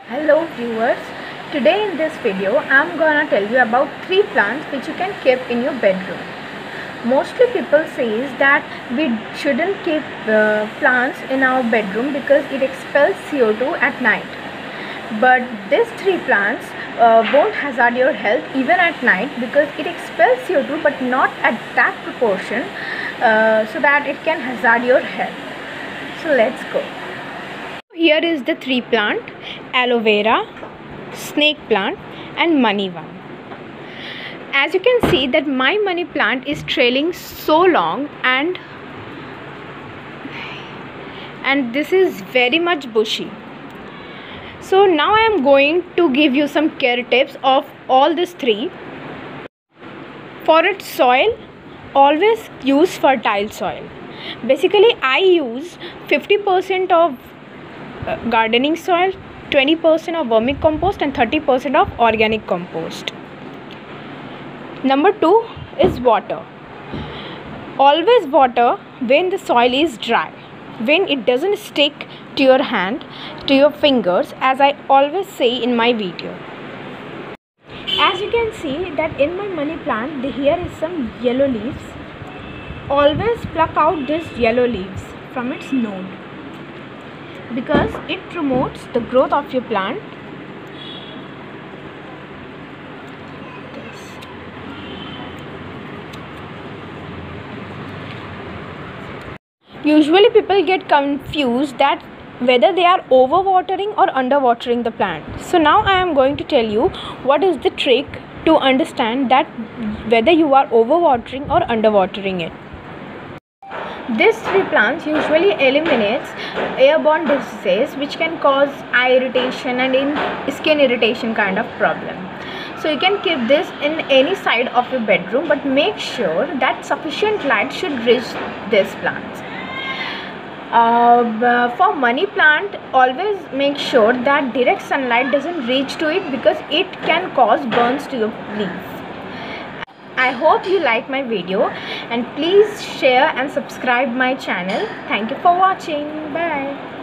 Hello viewers, today in this video I am gonna tell you about 3 plants which you can keep in your bedroom. Mostly people says that we shouldn't keep plants in our bedroom because it expels CO2 at night. But these 3 plants won't hazard your health even at night because it expels CO2 but not at that proportion so that it can hazard your health. So let's go. Here is the 3 plant: aloe vera, snake plant and money one. As you can see that my money plant is trailing so long and this is very much bushy. So now I am going to give you some care tips of all these 3. For its soil, always use fertile soil. Basically I use 50% of gardening soil, 20% of vermicompost and 30% of organic compost. Number 2 is water. Always water when the soil is dry, when it doesn't stick to your hand, to your fingers, as I always say in my video. As you can see that in my money plant here is some yellow leaves. Always pluck out these yellow leaves from its node, because it promotes the growth of your plant. Usually people get confused that whether they are overwatering or underwatering the plant. So now I am going to tell you what is the trick to understand that whether you are overwatering or underwatering it. These 3 plants usually eliminates airborne diseases which can cause eye irritation and skin irritation kind of problem. So you can keep this in any side of your bedroom, but make sure that sufficient light should reach these plants. For money plant, always make sure that direct sunlight doesn't reach to it because it can cause burns to your leaf. I hope you like my video and please share and subscribe my channel. Thank you for watching. Bye.